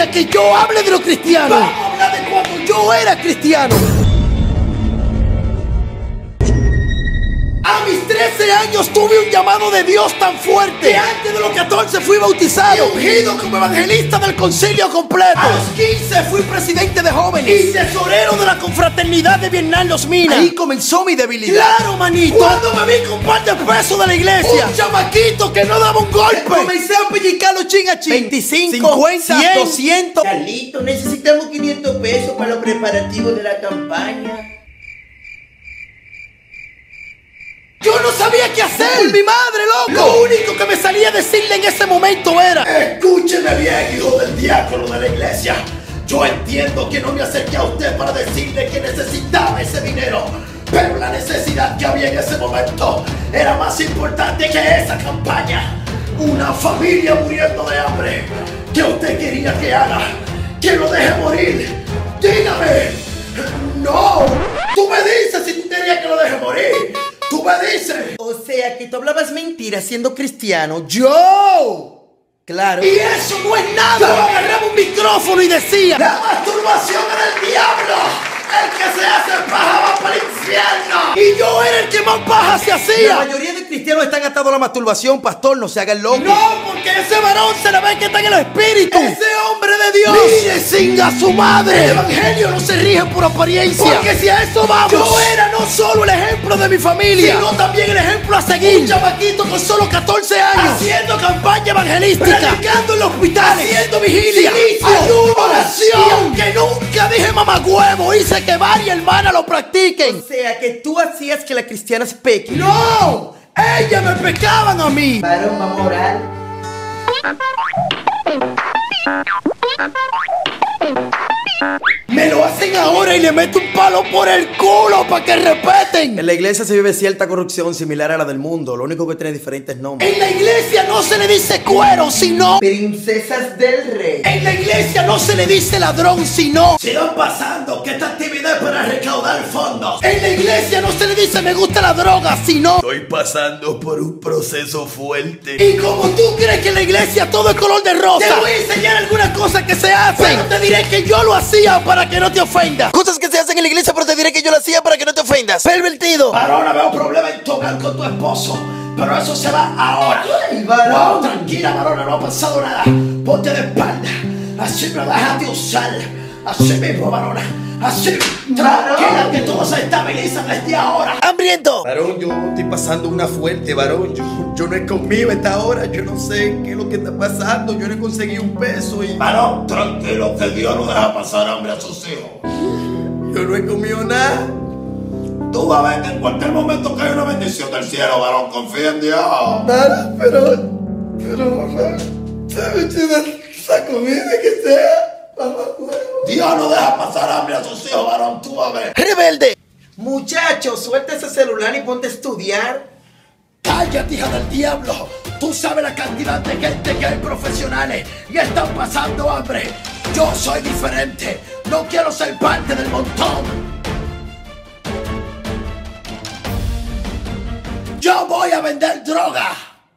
quería que yo hable de los cristianos. Vamos a hablar de cuando yo era cristiano. A mis 13 años tuve un llamado de Dios tan fuerte que antes de los 14 fui bautizado y ungido como evangelista del concilio completo. A los 15 fui presidente de jóvenes y tesorero de la confraternidad de Vietnam Los Minas. Ahí comenzó mi debilidad. Claro, manito. Cuando me vi con un par de pesos de la iglesia, un chamaquito que no daba un golpe, comencé a pellizcar los chingachín. 25, 50, 100, 200. Carlito, necesitamos 500 pesos para los preparativos de la campaña. Yo no sabía qué hacer por mi madre, loco. Lo único que me salía decirle en ese momento era: escúcheme bien, hijo del diácono de la iglesia. Yo entiendo que no me acerqué a usted para decirle que necesitaba ese dinero, pero la necesidad que había en ese momento era más importante que esa campaña. Una familia muriendo de hambre. ¿Qué usted quería que haga? ¿Que lo deje morir? Dígame. No. Tú me dices si tú querías que lo deje morir. Tú me dices. O sea, que tú hablabas mentiras siendo cristiano. ¡Yo! Claro. Y eso no es nada. Yo agarraba un micrófono y decía: la masturbación era el diablo. El que se hace paja va para el infierno. Y yo era el que más paja se hacía. La mayoría de cristianos están atados a la masturbación, pastor, no se haga el loco. No, porque ese varón se le ve que está en el espíritu. Ese hombre de Dios. Mire, singa su madre. El evangelio no se rige por apariencia. Porque si a eso vamos, yo era no solo el ejemplo de mi familia, sino también el ejemplo a seguir. Un chamaquito con solo 14 años, haciendo campaña evangelística, predicando en los hospitales, haciendo vigilia, ayuno, oración. Y aunque nunca dije mamagüevo, hice que varias hermanas lo practiquen. O sea, que tú hacías que las cristianas pequen. ¡No! ¡Ellas me pecaban a mí! Varón, vamos a orar. Me lo hacen ahora y le meto un palo por el culo para que respeten. En la iglesia se vive cierta corrupción similar a la del mundo. Lo único que tiene diferentes nombres. En la iglesia no se le dice cuero, sino princesas del rey. En la iglesia no se le dice ladrón, sino sigan pasando, que esta actividad es para recaudar fondos. En la iglesia no se le dice me gusta la droga, sino estoy pasando por un proceso fuerte. Y como tú crees que en la iglesia todo es color de rosa, te voy a enseñar algunas cosas que se hacen, pero te diré que yo lo hacía para que no te ofendas. Cosas que se hacen en la iglesia, pero te diré que yo lo hacía para que no te ofendas. Pervertido. Varona, veo problema en tu hogar con tu esposo, pero eso se va ahora. Ay, varón. No, tranquila, varona, no ha pasado nada. Ponte de espalda. Así me dejas de usar. Así mismo, varona. Así. Tranquila, que todo se estabiliza desde ahora. ¡Hambriento! Varón, yo estoy pasando una fuerte, varón. Yo no he comido a esta hora. Yo no sé qué es lo que está pasando. Yo no he conseguido un peso y... Varón, tranquilo, que Dios no deja pasar hambre a sus hijos. Yo no he comido nada. Tú vas a ver que en cualquier momento cae una bendición del cielo, varón. Confía en Dios. Nada, pero, mamá, ¿sabes esa comida que sea? Mamá, Dios no deja pasar hambre a sus hijos, varón. Tú vas a ver. ¡Rebelde! Muchacho, suelta ese celular y ponte a estudiar. Cállate, hija del diablo. Tú sabes la cantidad de gente que hay profesionales y están pasando hambre. Yo soy diferente. No quiero ser parte del montón. Yo voy a vender droga.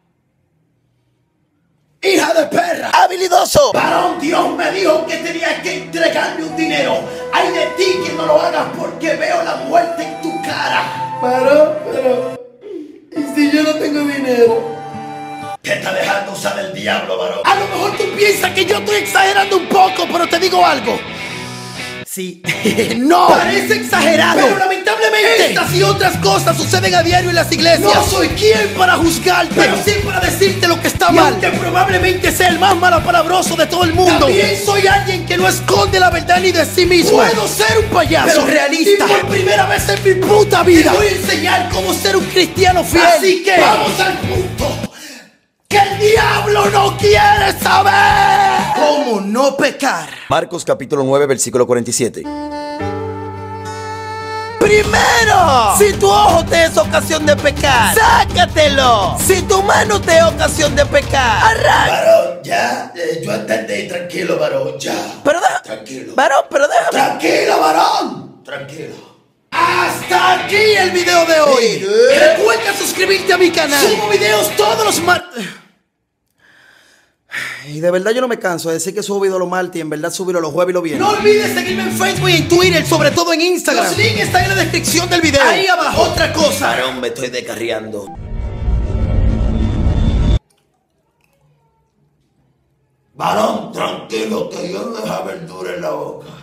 ¡Hija de perra! ¡Habilidoso! Varón, Dios me dijo que tenías que entregarme un dinero. Ay de ti que no lo hagas porque veo la muerte en tu cara. pero... ¿Y si yo no tengo dinero? Te está dejando usar el diablo, varón. A lo mejor tú piensas que yo estoy exagerando un poco, pero te digo algo. Sí. No, parece exagerado, pero lamentablemente estas y otras cosas suceden a diario en las iglesias. No soy quien para juzgarte, pero sí para decirte lo que está mal. Que probablemente sea el más malapalabroso de todo el mundo. También soy alguien que no esconde la verdad ni de sí mismo. Puedo ser un payaso, pero realista. Y por primera vez en mi puta vida te voy a enseñar cómo ser un cristiano fiel. Así que vamos al punto. ¡Que el diablo no quiere saber! ¿Cómo no pecar? Marcos capítulo 9, versículo 47. Primero, si tu ojo te es ocasión de pecar, sácatelo. Si tu mano te es ocasión de pecar, arranca. Varón, ya, yo entendí, tranquilo, varón, ya. Pero tranquilo. Varón, pero déjame. Tranquilo, varón. Tranquilo. Hasta aquí el video de hoy. Recuerda suscribirte a mi canal. Subo videos todos los martes. Y de verdad yo no me canso de decir que subo video los martes y en verdad subirlo los jueves y los viernes. No olvides seguirme en Facebook y en Twitter, sobre todo en Instagram. Los links están en la descripción del video. Ahí abajo. Otra cosa. Varón, me estoy descarriando. Varón, tranquilo, que yo no deja verdura en la boca.